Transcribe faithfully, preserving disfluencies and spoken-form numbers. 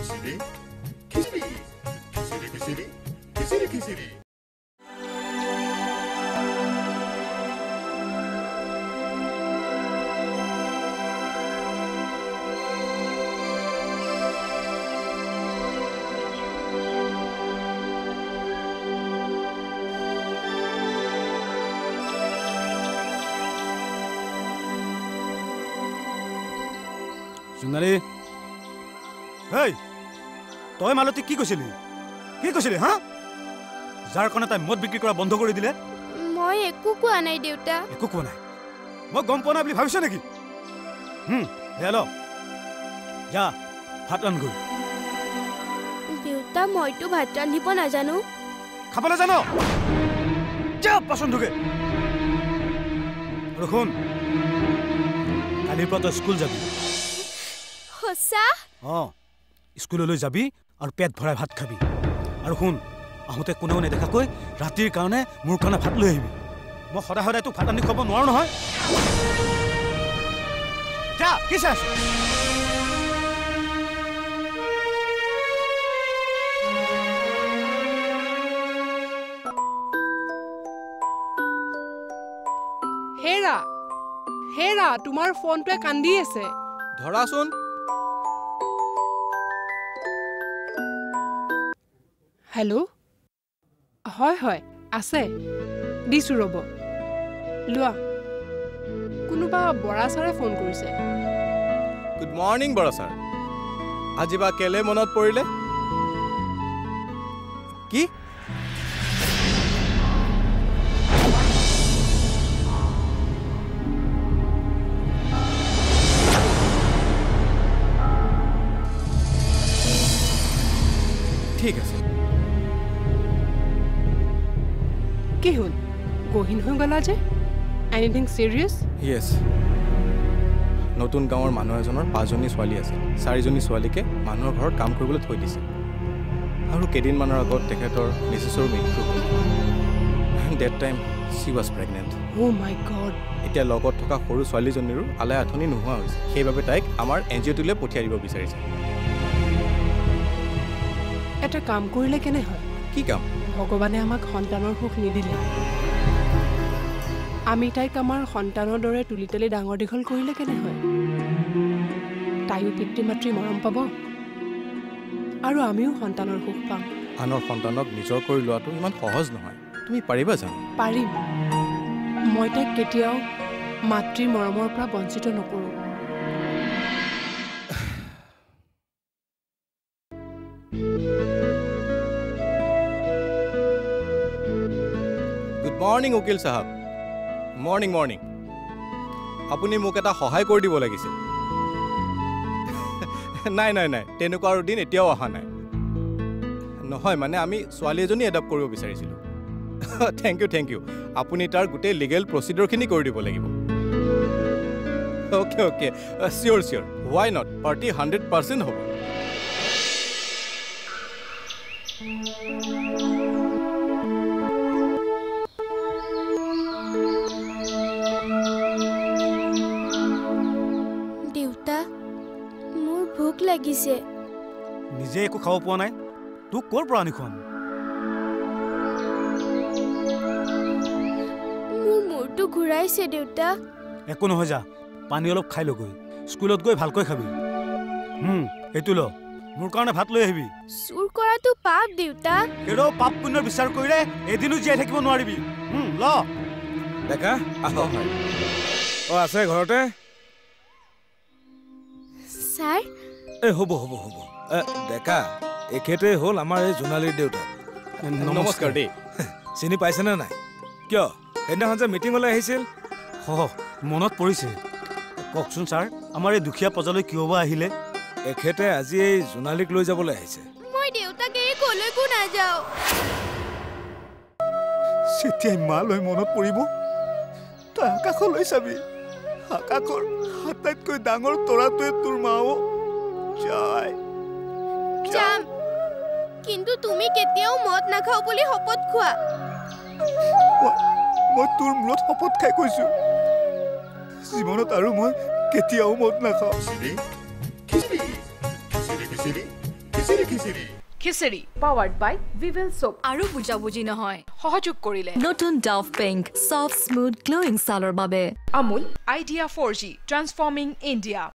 খিচিৰি খিচিৰি খিচিৰি খিচিৰি খিচিৰি খিচিৰি জোনালী হেই তই মালতী কি কৈছিলি কি কৈছিলি হা যাৰ কাৰণে তাই মদ বিক্ৰী কৰা বন্ধ কৰি দিলে মই একো কোৱা নাই দেউতা একো কোৱা নাই মই গম পোৱা নাই বুলি ভাবিছ নেকি হুম হেল্ল' যা ভাত ৰান্ধগৈ দেউতা মইতো ভাত ৰান্ধিব নাজানো খাবলৈ জানো যা পচন্দ ধুগে আৰু শুন কালিৰ পৰা তই স্কুল যাবি সঁচা অঁ স্কুললৈ যাবি আৰু পেট ভৰাই ভাত খাবি আৰু শুন আহোঁতে কোনেও নেদেখাকৈ ৰাতিৰ কাৰণে মোৰ কাৰণে ভাত লৈ আহিবি মই সদায় সদায় তোক ভাত আনি খুৱাব নোৱাৰো নহয় যা কি চাই আছ হেৰা হেৰা তোমাৰ ফোনটোৱে কান্দি আছে ধৰাচোন হেল্ল' হয় হয় আছে দিছোঁ ৰ'ব লোৱা কোনোবা বৰা ছাৰে ফোন কৰিছে গুড মৰ্ণিং বৰা ছাৰ আজি বা কেলে মনত পৰিলে কি ঠিক আছে কি হ'ল গহীন হৈ গ'লা যে এনিথিং চিৰিয়াছ য়েছ নতুন গাঁৱৰ মানুহ এজনৰ পাঁচজনী ছোৱালী আছে চাৰিজনী ছোৱালীকে মানুহৰ ঘৰত কাম কৰিবলৈ থৈ দিছে আৰু কেইদিনমানৰ আগত তেখেতৰ মিছেছৰ মৃত্যু হ'ল date time she was pregnant oh' my God এতিয়া লগত থকা সৰু ছোৱালীজনীৰো আলাই আথনি নোহোৱা হৈছে সেইবাবে তাইক আমাৰ এন জি অ'টোলৈ পঠিয়াই দিব বিচাৰিছে এটা কাম কৰিলে কেনে হয় কি কাম ভগৱানে আমাক সন্তানৰ সুখ নিদিলে আমি তাইক আমাৰ সন্তানৰ দৰে তুলি তুলি ডাঙৰ দীঘল কৰিলে কেনে হয় তাইও পিতৃ মাতৃ মৰম পাব আৰু আমিও সন্তানৰ সুখ পাম আনৰ সন্তানক নিজৰ কৰি লোৱাটো ইমান সহজ নহয় তুমি পাৰিবা জানো পাৰিম মই তাইক কেতিয়াও মাতৃৰ মৰমৰ পৰা বঞ্চিত নকৰোঁ গুড মৰ্ণিং উকিল চাহাব মৰ্ণিং মৰ্ণিং আপুনি মোক এটা সহায় কৰি দিব লাগিছিল নাই নাই নাই তেনেকুৱা আৰু দিন এতিয়াও অহা নাই নহয় মানে আমি ছোৱালী এজনী এডপ্ট কৰিব বিচাৰিছিলোঁ থেংক ইউ থেংক ইউ আপুনি তাৰ গোটেই লিগেল প্ৰচিডিউৰখিনি কৰি দিব লাগিব okay okay sure sure why not party hundred percent হ'ব লাগিছে নিজে একো খাব পোৱা নাই তোক ক'ৰ পৰা আনি খুৱাম মোৰ মূৰটো ঘূৰাইছে দেউতা একো নহয় যা পানী অলপ খাই লগৈ স্কুলত গৈ ভালকৈ খাবি হুম এইটো ল মোৰ কাৰণে ভাত লৈ আহিবি চুৰ কৰাটো পাপ দেউতা এৰ পাপ পুণ্যৰ বিচাৰ কৰিলে এদিনো জীয়াই থাকিব নোৱাৰিবি হুম ল ডেকা আহ অ আছে ঘৰতে ছাৰ এ হ'ব হ'ব হ'ব ডেকা এখেতে হ'ল আমাৰ এই জোনালীৰ দেউতা নমস্কাৰ দেই চিনি পাইছেনে নাই কিয় সেইদিনাখন যে মিটিঙলৈ আহিছিল মনত পৰিছে কওকচোন ছাৰ আমাৰ এই দুখীয়া প্ৰজালৈ কিয় বা আহিলে এখেতে আজি এই জোনালীক লৈ যাবলৈ আহিছে মই দেউতাক এৰি কলৈকো নাযাওঁ যেতিয়াই মা লৈ মনত পৰিব তই আকাশলৈ চাবি আকাশৰ আটাইতকৈ ডাঙৰ তৰাটোৱে তোৰ মাও যায় যাম কিন্তু তুমি কেতিয়াও মদ নাখাও বুলি শপত খোৱা মই তোৰ মূৰত শপত খাই কৈছো জীৱনত আৰু মই কেতিয়াও মদ নাখাওঁ খিচিৰি খিচিৰি খিচিৰি খিচিৰি খিচিৰি খিচিৰি পাৱাৰ্ড বাই ভিভেল সোপ আৰু বুজাবুজি নহয় সহযোগ কৰিলে নতুন Dove pink soft smooth glowing ছালৰ বাবে Amul Idea four G transforming India